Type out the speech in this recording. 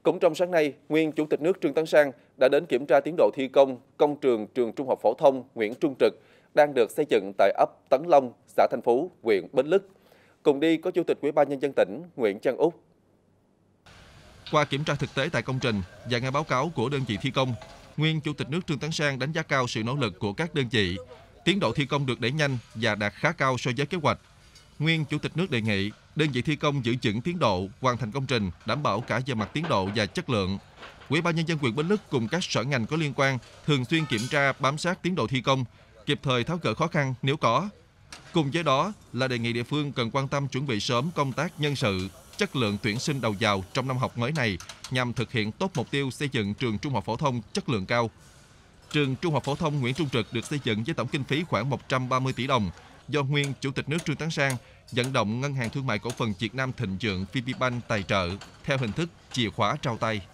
Cũng trong sáng nay, nguyên Chủ tịch nước Trương Tấn Sang đã đến kiểm tra tiến độ thi công công trường trường Trung học phổ thông Nguyễn Trung Trực đang được xây dựng tại ấp Tấn Long, xã Thành Phú, huyện Bến Lức. Cùng đi có Chủ tịch Ủy ban Nhân dân tỉnh Nguyễn Văn Úc. Qua kiểm tra thực tế tại công trình và nghe báo cáo của đơn vị thi công, nguyên Chủ tịch nước Trương Tấn Sang đánh giá cao sự nỗ lực của các đơn vị. Tiến độ thi công được đẩy nhanh và đạt khá cao so với kế hoạch. Nguyên Chủ tịch nước đề nghị đơn vị thi công giữ vững tiến độ, hoàn thành công trình, đảm bảo cả về mặt tiến độ và chất lượng. Ủy ban Nhân dân huyện Bến Lức cùng các sở ngành có liên quan thường xuyên kiểm tra, bám sát tiến độ thi công, kịp thời tháo gỡ khó khăn nếu có. Cùng với đó là đề nghị địa phương cần quan tâm chuẩn bị sớm công tác nhân sự, chất lượng tuyển sinh đầu vào trong năm học mới này nhằm thực hiện tốt mục tiêu xây dựng trường Trung học phổ thông chất lượng cao. Trường Trung học phổ thông Nguyễn Trung Trực được xây dựng với tổng kinh phí khoảng 130 tỷ đồng do nguyên Chủ tịch nước Trương Tấn Sang vận động Ngân hàng Thương mại Cổ phần Việt Nam Thịnh Vượng VPBank tài trợ theo hình thức chìa khóa trao tay.